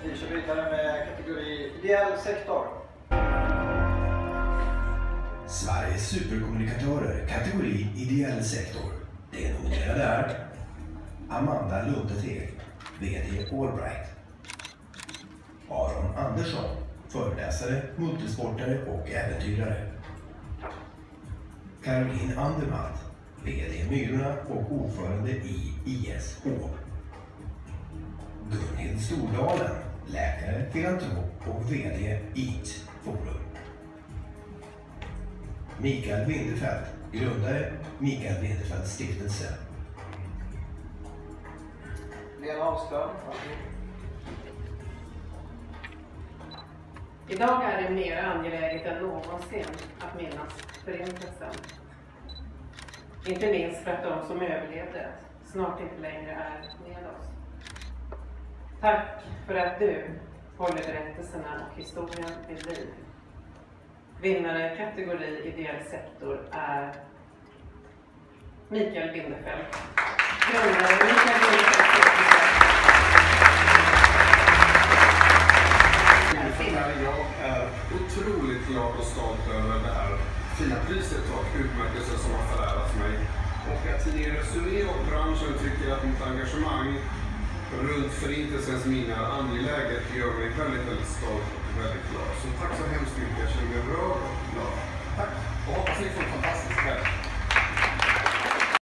Vi kör vidare med kategori ideell sektor. Sveriges superkommunikatörer, kategori ideell sektor. Det nominerade är Amanda Lundeteg, VD Allbright. Aron Andersson, föreläsare, multisportare och äventyrare. Caroline Andermatt, VD Myrorna och ordförande i ISH. Gunhild Stordalen, läkare, filantrop och VD IT Forum. Mikael Winterfeldt, grundare Mikael Winterfeldt stiftelse. Lena Ahlström. Idag är det mer angeläget än någonsin att minnas Förintelsen. Inte minst för att de som överlevde snart inte längre är med oss. Tack för att du håller berättelserna och historien vid liv. Vinnare kategori ideell sektor är Mikael Winterfeldt. Grundare Mikael Winterfeldt. Jag är otroligt glad och stolt över det här fina priset och utmärkelsen som har förärats mig. Och att tidningen Resumé och branschen tycker att mitt engagemang runt Förintelsens minne är angeläget gör mig väldigt, väldigt stolt och väldigt glad. Så tack så hemskt mycket. Jag känner mig rörd och glad. Tack! Och hoppas ni får en fantastisk